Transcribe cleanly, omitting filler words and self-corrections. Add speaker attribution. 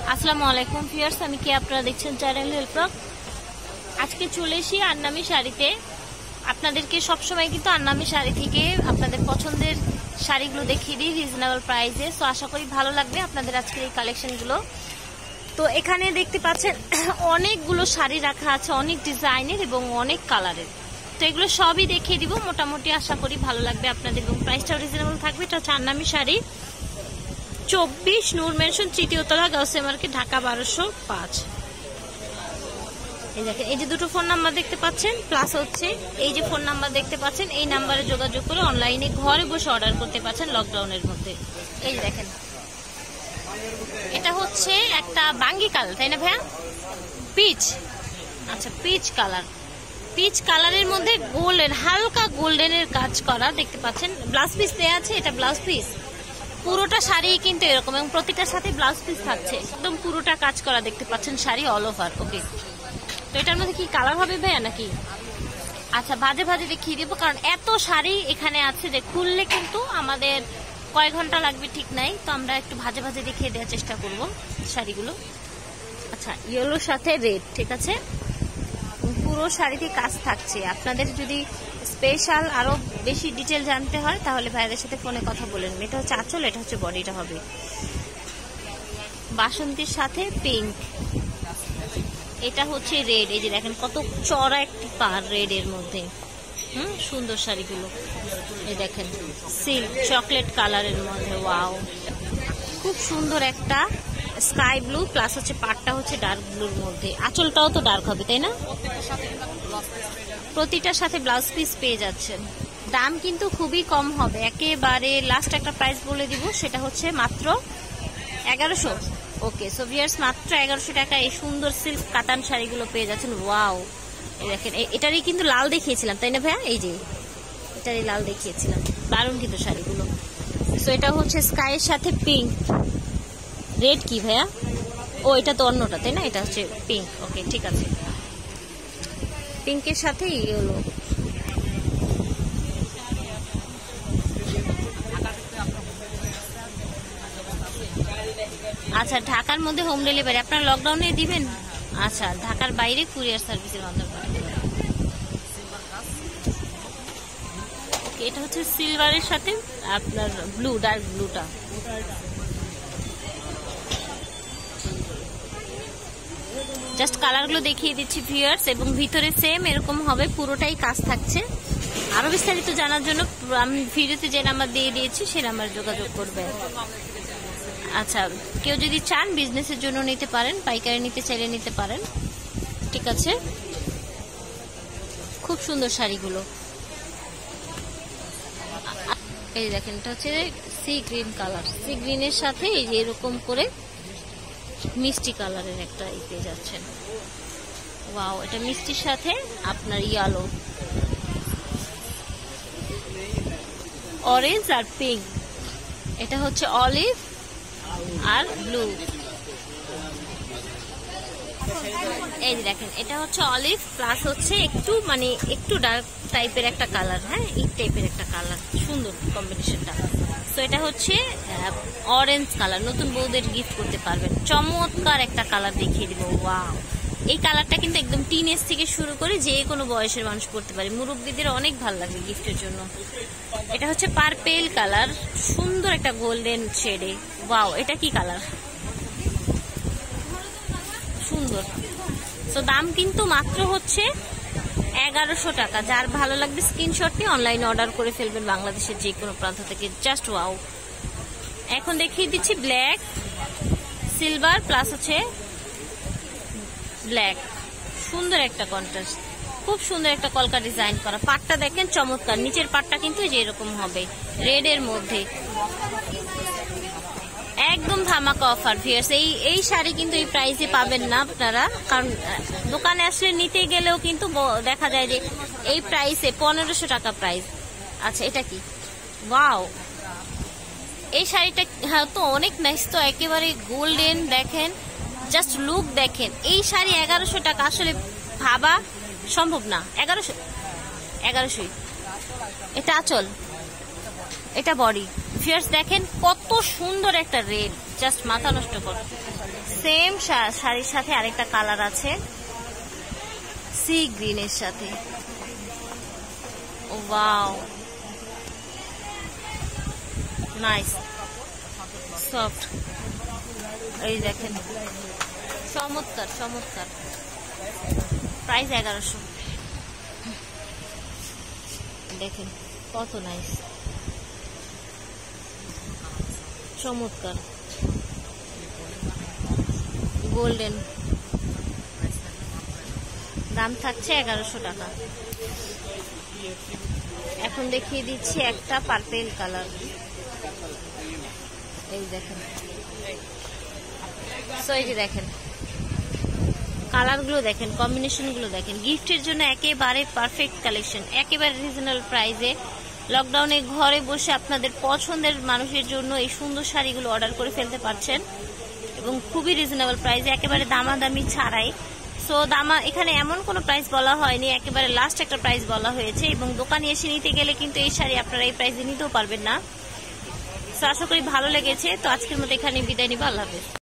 Speaker 1: আসসালামু আলাইকুম ভিউয়ার্স, আমি কি আপনারা দেখছেন চ্যানেল হেল্পক। আজকে চলে এসেছি আন্নামি শাড়িতে। আপনাদেরকে সবসময় কিন্তু আন্নামি শাড়ি থেকে আপনাদের পছন্দের শাড়িগুলো দেখিয়ে দিই রিজনেবল প্রাইসে। সো আশা করি ভালো লাগবে আপনাদের আজকের এই কালেকশনগুলো। তো এখানে দেখতে পাচ্ছেন অনেকগুলো শাড়ি রাখা আছে, অনেক ডিজাইনের এবং অনেক কালারের। তো এগুলো সবই দেখিয়ে দিব, মোটামুটি আশা করি ভালো লাগবে আপনাদের এবং প্রাইসটাও রিজনেবল থাকবে। এটা হচ্ছে আন্নামি শাড়ি, 24 নূর মেনশন, তৃতীয় তলা, গাউসিয়া মার্কেট, ঢাকা 1205। এই দেখেন, এই যে দুটো ফোন নাম্বার দেখতে পাচ্ছেন, প্লাস হচ্ছে এই যে ফোন নাম্বার দেখতে পাচ্ছেন, এই নাম্বারে যোগাযোগ করে অনলাইনে ঘরে বসে অর্ডার করতে পারছেন লকডাউনের মধ্যে। এই যে দেখেন, এটা হচ্ছে একটা বাঙ্গি কালার, তাই না ভাইয়া? পিচ, আচ্ছা পিচ কালার। পিচ কালারের মধ্যে গোল্ডেন, হালকা গোল্ডেনের কাজ করা দেখতে পাচ্ছেন। ব্লাউজ পিস দেওয়া আছে, এটা ব্লাউজ পিস। পুরোটা শাড়ি কিন্তু এরকম এবং প্রতিটার সাথে ব্লাউজ পিস থাকছে, একদম পুরোটা কাজ করা দেখতে পাচ্ছেন, শাড়ি অল ওভার। ওকে, তো এটার মধ্যে কি কালার হবে ভাইয়া নাকি? আচ্ছা, ভাজে ভাজে দেখিয়ে দেবো, কারণ এত শাড়ি এখানে আছে যে খুললে কিন্তু আমাদের কয় ঘন্টা লাগবে ঠিক নাই। তো আমরা একটু ভাজে ভাজে দেখিয়ে দেওয়ার চেষ্টা করব শাড়িগুলো। আচ্ছা, ইয়েলোর সাথে রেড, ঠিক আছে, পুরো শাড়িতে কাজ থাকছে। আপনাদের যদি স্পেশাল আরো বেশি ডিটেল জানতে হয় তাহলে ভাইদের সাথে ফোনে কথা বলে নেবেন। এটা হচ্ছে আঁচল, এটা হচ্ছে বডিটা হবে বাসন্তীর সাথে পিঙ্ক, এটা হচ্ছে রেড। এই যে দেখেন কত চড়া একটি পার রেড এর মধ্যে, সুন্দর শাড়িগুলো। এই দেখেন সিল্ক চকলেট কালারের মধ্যে, ওয়াও, খুব সুন্দর একটা স্কাই ব্লু, প্লাস হচ্ছে পাড়টা হচ্ছে ডার্ক ব্লুর মধ্যে। আঁচলটাও তো ডার্ক হবে, তাই না? প্রতিটার সাথে ব্লাউজ পিস পেয়ে যাচ্ছেন। দাম কিন্তু খুবই কম হবে, একেবারে লাস্ট একটা প্রাইস বলে দিব, সেটা হচ্ছে মাত্র 1100। ওকে, সো ভিউয়ার্স, মাত্র 1100 টাকা এই সুন্দর সিল্ক কাতান শাড়িগুলো পেয়ে যাচ্ছেন। ওয়াও, এই দেখেন, এটারই কিন্তু লাল দেখিয়েছিলাম, তাই না ভাইয়া? এই যে এটারই লাল দেখিয়েছিলাম, দারুণ কিন্তু শাড়িগুলো। সো এটা হচ্ছে স্কাইয়ের সাথে পিঙ্ক, রেড কি ভাইয়া? ও, এটা তো অন্যটা, তাই না? এটা হচ্ছে পিঙ্ক। ওকে, ঠিক আছে, পিঙ্কের সাথে ইয়েলো। আচ্ছা, ঢাকার মধ্যে হোম ডেলিভারি আপনারা লকডাউনে দিবেন? আচ্ছা, ঢাকার বাইরে কুরিয়ার সার্ভিসের মাধ্যমে। এটা হচ্ছে সিলভারের সাথে আপনার ব্লু, ডার্ক ব্লুটা। জাস্ট কালারগুলো দেখিয়ে দিচ্ছি ভিউয়ার্স, এবং ভিতরে সেম এরকম হবে, পুরোটাই কাজ থাকছে। আরো বিস্তারিত জানার জন্য আমি ভিডিওতে যে নাম্বার দিয়ে দিয়েছি সেই নাম্বারে যোগাযোগ করবেন। আচ্ছা, কেউ যদি চান বিজনেসের জন্য নিতে পারেন, পাইকারি নিতে চাইলে নিতে পারেন, ঠিক আছে। খুব সুন্দর শাড়িগুলো। এই দেখেন, এটা হচ্ছে সি গ্রিন কালার, সি গ্রিনের সাথে এই যে এরকম করে মিষ্টি কালারের একটা পেয়ে যাচ্ছেন। ওয়াও, এটা মিষ্টির সাথে আপনার ইয়েলো, অরেঞ্জ আর পিঙ্ক। এটা হচ্ছে অলিভ আর ব্লু। এই দেখেন, এটা হচ্ছে অলিভ প্লাস হচ্ছে একটু মানে একটু ডার্ক টাইপের একটা কালার, হ্যাঁ, এই টাইপের একটা কালার, সুন্দর কম্বিনেশনটা। তো এটা হচ্ছে অরেঞ্জ কালার, নতুন বউদের গিফট করতে পারবেন, চমৎকার একটা কালার দেখিয়ে দিব। ওয়াও, এই কালারটা কিন্তু একদম টিনেজ থেকে শুরু করে যে কোনো বয়সের মানুষ পড়তে পারে, মুরব্বীদের অনেক ভালো লাগবে গিফটের জন্য। এটা হচ্ছে পার্পেল কালার, সুন্দর একটা গোল্ডেন শেডে। ওয়াও, এটা কি কালার, সুন্দর। তো দাম কিন্তু মাত্র হচ্ছে 1100 টাকা। যার ভালো লাগবে স্ক্রিনশট নিয়ে অনলাইনে অর্ডার করে ফেলবেন বাংলাদেশের যে কোনো প্রান্ত থেকে। Just wow. এখন দেখিয়ে দিচ্ছি ব্ল্যাক, সিলভার প্লাস হচ্ছে ব্ল্যাক, সুন্দর একটা কন্ট্রাস্ট, খুব সুন্দর একটা কলকা ডিজাইন করা। পাটটা দেখেন চমৎকার, নিচের পাটটা কিন্তু যে এরকম হবে রেড এর মধ্যে, একদম ধামাকা অফার ভিউয়ার্স। এই শাড়ি কিন্তু এই প্রাইসে পাবেন না আপনারা, কারণ দোকানে আসলে নিতে গেলেও কিন্তু দেখা যায় যে এই প্রাইসে 1500 টাকা প্রাইস। আচ্ছা, এটা কি? ওয়াও, এই শাড়িটা তো অনেক নাইস, তো একেবারে গোল্ডেন। দেখেন, জাস্ট লুক দেখেন, এই শাড়ি 1100 টাকা আসলে ভাবা সম্ভব না। 1100। এটা আঁচল, এটা বডি। ভিউয়ার্স দেখেন কত সুন্দর একটা রেড, জাস্ট মাথা নষ্ট কর। সেম শাড়ির সাথে আরেকটা কালার আছে সি গ্রিনের সাথে। Wow, nice, soft. এই দেখেন, চমৎকার চমৎকার। প্রাইস 1100। দেখেন কত নাইস, চমৎকার, গোল্ডেন। দাম থাকছে 1100 টাকা। এখন দেখিয়ে দিচ্ছি একটা পার্পেল কালার। এই দেখেন, সো এই যে দেখেন কালারগুলো দেখেন, কম্বিনেশনগুলো দেখেন। গিফটের জন্য একেবারে পারফেক্ট কালেকশন, একেবারে রিজনেবল প্রাইসে। লকডাউনে ঘরে বসে আপনাদের পছন্দের মানুষের জন্য এই সুন্দর শাড়িগুলো অর্ডার করে ফেলতে পারছেন এবং খুবই রিজনেবল প্রাইসে, একেবারে দামাদামি ছাড়াই। সো এখানে এমন কোনো প্রাইস বলা হয়নি, একেবারে লাস্ট একটা প্রাইস বলা হয়েছে। এবং দোকানে এসে নিতে গেলে কিন্তু এই শাড়ি আপনারা এই প্রাইসে নিতেও পারবেন না। সো আশা করি ভালো লেগেছে। তো আজকের মতো এখানে বিদায় নিব। আল্লাহ হাফেজ।